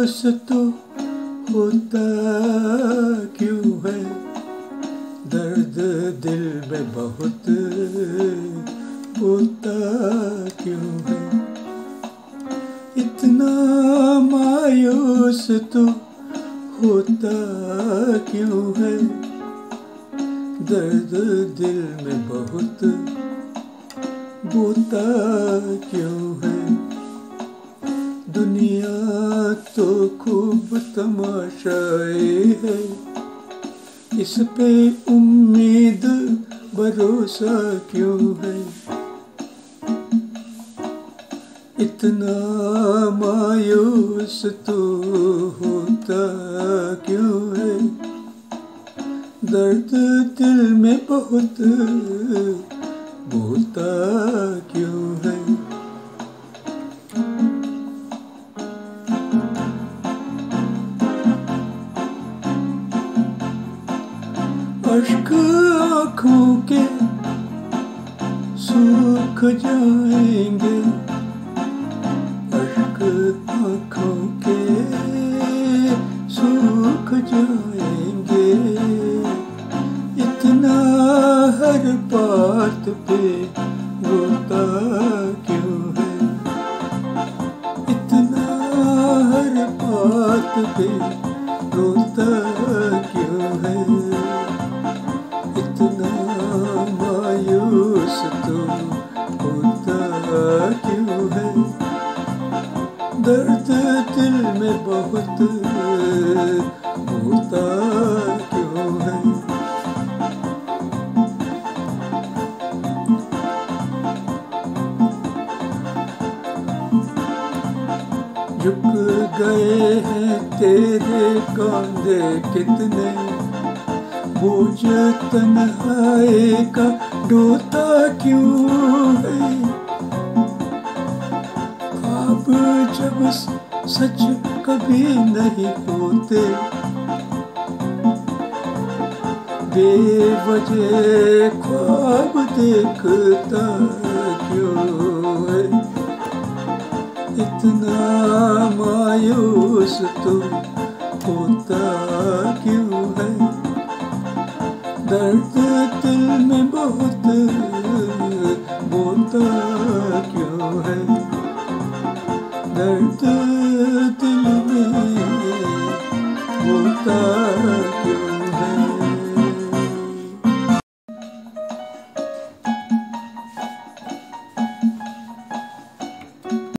मायूस तो होता क्यों है, दर्द दिल में बहुत होता क्यों है। इतना मायूस तो होता क्यों है, दर्द दिल में बहुत होता क्यों है। दुनिया तो खूब तमाशाई है, इस पे उम्मीद भरोसा क्यों है। इतना मायूस तो होता क्यों है, दर्द दिल में बहुत होता क्यों है। अश्क आँखों के सूख जाएंगे, अश्क आँखों के सूख जाएंगे। इतना हर बात पे रोता क्यों है, इतना हर बात पे रोता क्यों है। इतना मायूस तो होता क्यों है, दर्द दिल में बहुत होता क्यों है। झुक गए हैं तेरे कांधे कितने, बोझ तन्हाई का ढोता क्यों है। ख्वाब जब सच कभी नहीं होते, बेवजह ख्वाब देखता क्यों है। इतना मायूस तो होता क्यों है, दर्द दिल में बहुत होता क्यों है। दर्द दिल में होता क्यों है।